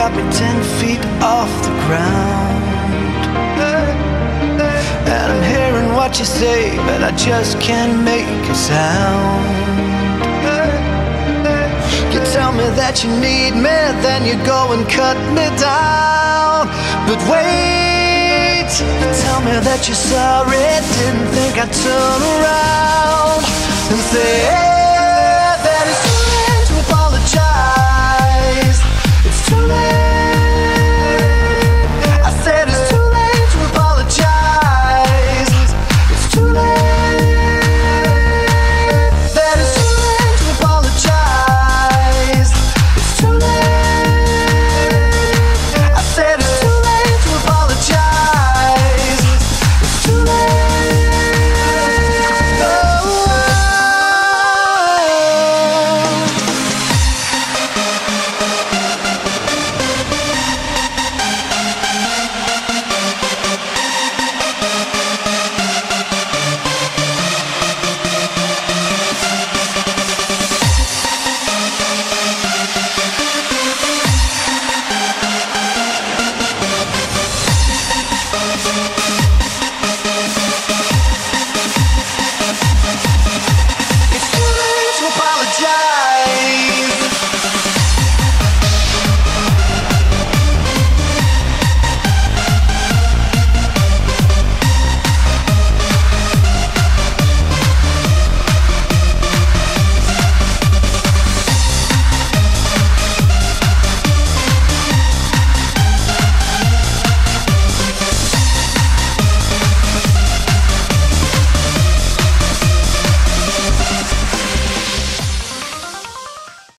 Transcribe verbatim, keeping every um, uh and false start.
got me ten feet off the ground. And I'm hearing what you say, but I just can't make a sound. You tell me that you need me, then you go and cut me down. But wait, tell me that you're sorry, didn't think I'd turn around and say, hey.